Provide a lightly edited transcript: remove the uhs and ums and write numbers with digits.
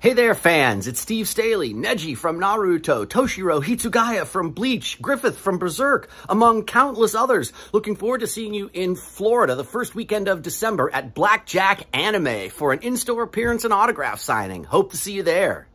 Hey there, fans! It's Steve Staley, Neji from Naruto, Toshiro Hitsugaya from Bleach, Griffith from Berserk, among countless others. Looking forward to seeing you in Florida the first weekend of December at Blackjack Anime for an in-store appearance and autograph signing. Hope to see you there.